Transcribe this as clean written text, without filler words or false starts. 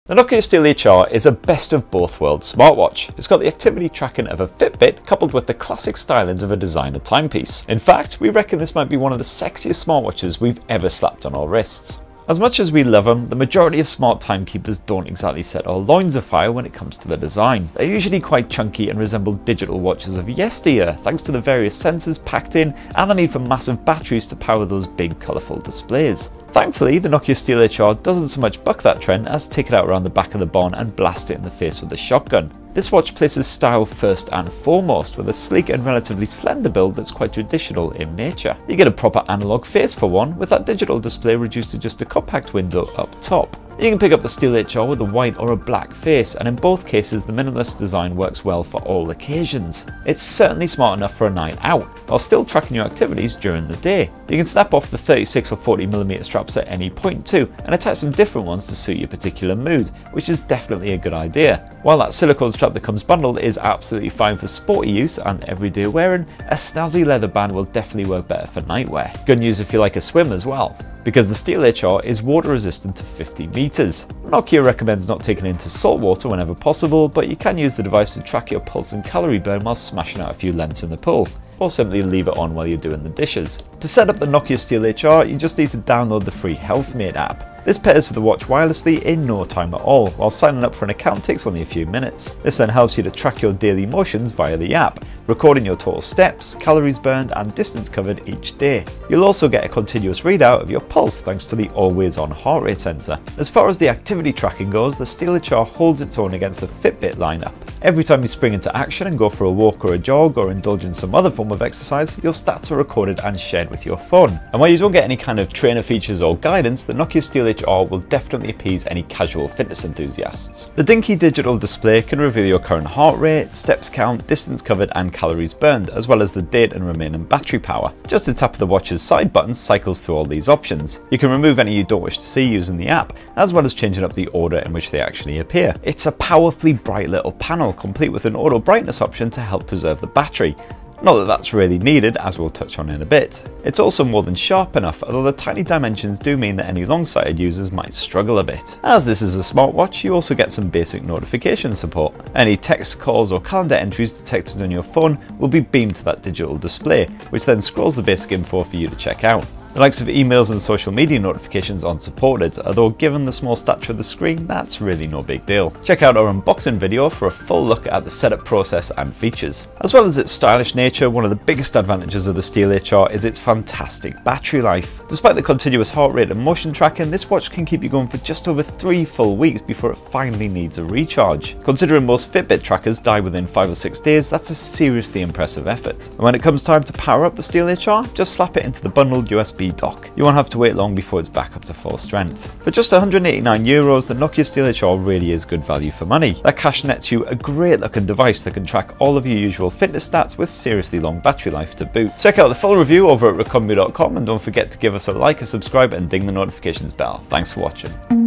The Nokia Steel HR is a best of both worlds smartwatch. It's got the activity tracking of a Fitbit coupled with the classic stylings of a designer timepiece. In fact, we reckon this might be one of the sexiest smartwatches we've ever slapped on our wrists. As much as we love them, the majority of smart timekeepers don't exactly set our loins afire when it comes to the design. They're usually quite chunky and resemble digital watches of yesteryear, thanks to the various sensors packed in and the need for massive batteries to power those big colourful displays. Thankfully, the Nokia Steel HR doesn't so much buck that trend as take it out around the back of the barn and blast it in the face with a shotgun. This watch places style first and foremost, with a sleek and relatively slender build that's quite traditional in nature. You get a proper analog face for one, with that digital display reduced to just a compact window up top. You can pick up the Steel HR with a white or a black face, and in both cases the minimalist design works well for all occasions. It's certainly smart enough for a night out, while still tracking your activities during the day. You can snap off the 36 or 40mm straps at any point too, and attach some different ones to suit your particular mood, which is definitely a good idea. While that silicone strap that comes bundled is absolutely fine for sporty use and everyday wearing, a snazzy leather band will definitely work better for nightwear. Good news if you like a swim as well, because the Steel HR is water resistant to 50 meters. Nokia recommends not taking it into salt water whenever possible, but you can use the device to track your pulse and calorie burn while smashing out a few lengths in the pool, or simply leave it on while you're doing the dishes. To set up the Nokia Steel HR, you just need to download the free HealthMate app. This pairs with the watch wirelessly in no time at all, while signing up for an account takes only a few minutes. This then helps you to track your daily motions via the app, recording your total steps, calories burned and distance covered each day. You'll also get a continuous readout of your pulse thanks to the always-on heart rate sensor. As far as the activity tracking goes, the Steel HR holds its own against the Fitbit lineup. Every time you spring into action and go for a walk or a jog or indulge in some other form of exercise, your stats are recorded and shared with your phone. And while you don't get any kind of trainer features or guidance, the Nokia Steel HR will definitely appease any casual fitness enthusiasts. The dinky digital display can reveal your current heart rate, steps count, distance covered and calories burned, as well as the date and remaining battery power. Just a tap of the watch's side buttons cycles through all these options. You can remove any you don't wish to see using the app, as well as changing up the order in which they actually appear. It's a powerfully bright little panel, complete with an auto brightness option to help preserve the battery. Not that that's really needed, as we'll touch on in a bit. It's also more than sharp enough, although the tiny dimensions do mean that any long-sighted users might struggle a bit. As this is a smartwatch, you also get some basic notification support. Any text, calls or calendar entries detected on your phone will be beamed to that digital display, which then scrolls the basic info for you to check out. The likes of emails and social media notifications aren't supported, although given the small stature of the screen, that's really no big deal. Check out our unboxing video for a full look at the setup process and features. As well as its stylish nature, one of the biggest advantages of the Steel HR is its fantastic battery life. Despite the continuous heart rate and motion tracking, this watch can keep you going for just over 3 full weeks before it finally needs a recharge. Considering most Fitbit trackers die within 5 or 6 days, that's a seriously impressive effort. And when it comes time to power up the Steel HR, just slap it into the bundled USB dock. You won't have to wait long before it's back up to full strength. For just €189, the Nokia Steel HR really is good value for money. That cash nets you a great looking device that can track all of your usual fitness stats with seriously long battery life to boot. Check out the full review over at Recombu.com and don't forget to give us a like, a subscribe and ding the notifications bell. Thanks for watching.